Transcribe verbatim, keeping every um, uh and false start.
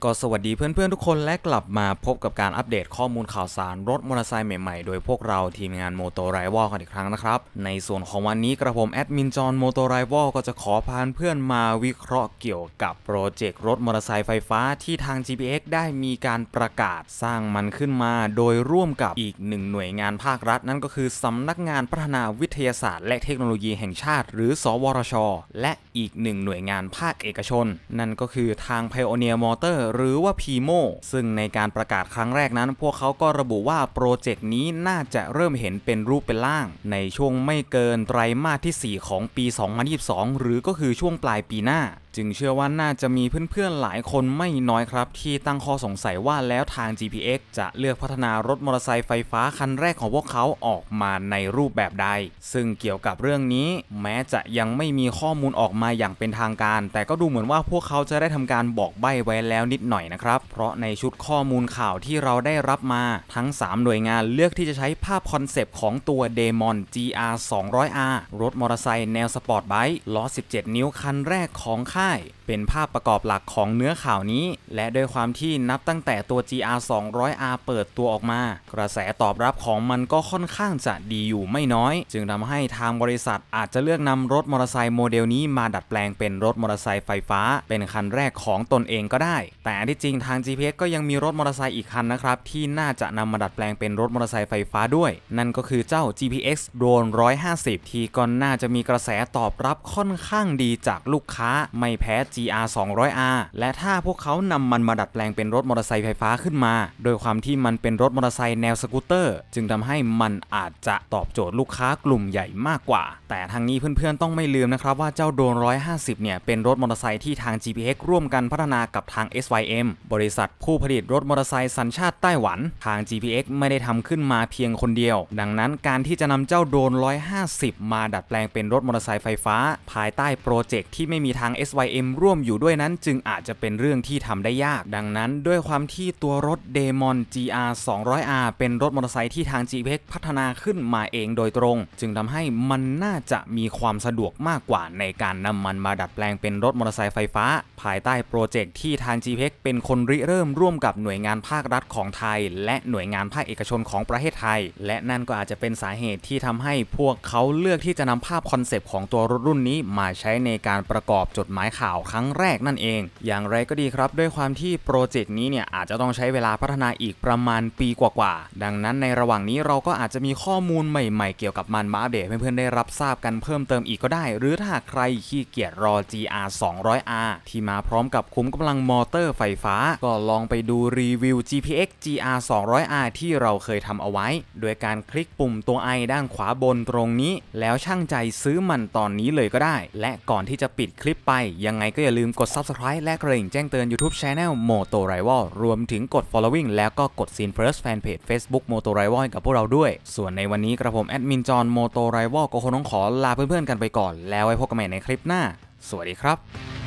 ก็สวัสดีเพื่อนๆทุกคนและกลับมาพบกับการอัปเดตข้อมูลข่าวสารรถมอเตอร์ไซค์ใหม่ๆโดยพวกเราทีมงานโมโตไรวอลกันอีกครั้งนะครับในส่วนของวันนี้กระผมแอดมินจอนโมโตไรวอลก็จะขอพาเพื่อนมาวิเคราะห์เกี่ยวกับโปรเจกต์รถมอเตอร์ไซค์ไฟฟ้าที่ทาง จี พี เอ็กซ์ ได้มีการประกาศสร้างมันขึ้นมาโดยร่วมกับอีกหนึ่งหน่วยงานภาครัฐนั่นก็คือสำนักงานพัฒนาวิทยาศาสตร์และเทคโนโลยีแห่งชาติหรือสวทช.และอีกหนึ่งหน่วยงานภาคเอกชนนั่นก็คือทาง Pioneer Motor หรือว่า พี โม ซึ่งในการประกาศครั้งแรกนั้นพวกเขาก็ระบุว่าโปรเจกต์นี้น่าจะเริ่มเห็นเป็นรูปเป็นร่างในช่วงไม่เกินไตรมาสที่สี่ของปีสองพันยี่สิบสองหรือก็คือช่วงปลายปีหน้าจึงเชื่อว่าน่าจะมีเพื่อนๆหลายคนไม่น้อยครับที่ตั้งข้อสงสัยว่าแล้วทาง จี พี เอ็กซ์ จะเลือกพัฒนารถมอเตอร์ไซค์ไฟฟ้าคันแรกของพวกเขาออกมาในรูปแบบใดซึ่งเกี่ยวกับเรื่องนี้แม้จะยังไม่มีข้อมูลออกมาอย่างเป็นทางการแต่ก็ดูเหมือนว่าพวกเขาจะได้ทำการบอกใบ้ไว้แล้วนิดหน่อยนะครับเพราะในชุดข้อมูลข่าวที่เราได้รับมาทั้งสามหน่วยงานเลือกที่จะใช้ภาพคอนเซปต์ของตัว Demon จี อาร์ สองร้อย อาร์ รถมอเตอร์ไซค์แนวสปอร์ตไบค์ล้อสิบเจ็ดนิ้วคันแรกของค่ายเป็นภาพประกอบหลักของเนื้อข่าวนี้และด้วยความที่นับตั้งแต่ตัว จี อาร์ สองร้อย อาร์ เปิดตัวออกมากระแสตอบรับของมันก็ค่อนข้างจะดีอยู่ไม่น้อยจึงทำให้ทางบริษัทอาจจะเลือกนำรถมอเตอร์ไซค์โมเดลนี้มาดัดแปลงเป็นรถมอเตอร์ไซค์ไฟฟ้าเป็นคันแรกของตนเองก็ได้แต่ที่จริงทาง จี พี เอ็กซ์ ก็ยังมีรถมอเตอร์ไซค์อีกคันนะครับที่น่าจะนำมาดัดแปลงเป็นรถมอเตอร์ไซค์ไฟฟ้าด้วยนั่นก็คือเจ้า จี พี เอ็กซ์ Drone หนึ่งร้อยห้าสิบที่ก็น่าจะมีกระแสตอบรับค่อนข้างดีจากลูกค้าไม่แพ้ จี อาร์ สองร้อย อาร์ และถ้าพวกเขานำมันมาดัดแปลงเป็นรถมอเตอร์ไซค์ไฟฟ้าขึ้นมาโดยความที่มันเป็นรถมอเตอร์ไซค์แนวสกูตเตอร์จึงทำให้มันอาจจะตอบโจทย์ลูกค้ากลุ่มใหญ่มากกว่าแต่ทางนี้เพื่อนๆต้องไม่ลืมนะครับว่าเจ้าโดรนหนึ่งร้อยห้าสิบเนี่ยเป็นรถมอเตอร์ไซค์ที่ทาง จี พี เอ็กซ์ ร่วมกันพัฒนากับทาง เอส วาย เอ็ม บริษัทผู้ผลิตรถมอเตอร์ไซค์สัญชาติไต้หวันทาง จี พี เอ็กซ์ ไม่ได้ทำขึ้นมาเพียงคนเดียวดังนั้นการที่จะนำเจ้าโดรนหนึ่งร้อยห้าสิบมาดัดแปลงเป็นรถมอเตอร์ไซค์ไฟฟ้าภายใต้โปรเจกต์ที่ไม่มีทาง เอส วาย เอ็ม ร่วมอยู่ด้วยนั้นจึงอาจจะเป็นเรื่องที่ทำได้ยากดังนั้นด้วยความที่ตัวรถ Demon จี อาร์ สองร้อย อาร์ เป็นรถมอเตอร์ไซค์ที่ทาง จี พี เอ็กซ์ พัฒนาขึ้นมาเองโดยตรงจึงทำให้มันน่าจะมีความสะดวกมากกว่าในการนำมันมาดัดแปลงเป็นรถมอเตอร์ไซค์ไฟฟ้าภายใต้โปรเจกต์ที่ทาง จี พี เอ็กซ์ เป็นคนริเริ่มร่วมกับหน่วยงานภาครัฐของไทยและหน่วยงานภาคเอกชนของประเทศไทยและนั่นก็อาจจะเป็นสาเหตุที่ทำให้พวกเขาเลือกที่จะนำภาพคอนเซปต์ของตัวรถรุ่นนี้มาใช้ในการประกอบจดหมายข่าวครั้งแรกนั่นเองอย่างไรก็ดีครับด้วยความที่โปรเจกต์นี้เนี่ยอาจจะต้องใช้เวลาพัฒนาอีกประมาณปีกว่าๆดังนั้นในระหว่างนี้เราก็อาจจะมีข้อมูลใหม่ๆเกี่ยวกับมันมาอัปเดตให้เพื่อนๆได้รับทราบกันเพิ่มเติมอีกก็ได้หรือถ้าใครขี้เกียจรอ จี อาร์ สองร้อย อาร์ ที่มาพร้อมกับคุ้มกำลังมอเตอร์ไฟฟ้าก็ลองไปดูรีวิว จี พี เอ็กซ์ จี อาร์ สองร้อย อาร์ ที่เราเคยทำเอาไว้โดยการคลิกปุ่มตัว ไอ ด้านขวาบนตรงนี้แล้วช่างใจซื้อมันตอนนี้เลยก็ได้และก่อนที่จะปิดคลิปไปยังไงก็อย่าลืมกด ซับสไครบ์ และกระดิ่งแจ้งเตือน YouTube Channel Moto Rival รวมถึงกด Following แล้วก็กด Scene First Fanpage Facebook Moto Rival กับพวกเราด้วยส่วนในวันนี้กระผมแอดมินจอน Moto Rival ก็คงต้องขอลาเพื่อนๆกันไปก่อนแล้วไว้พบกันใหม่ในคลิปหน้าสวัสดีครับ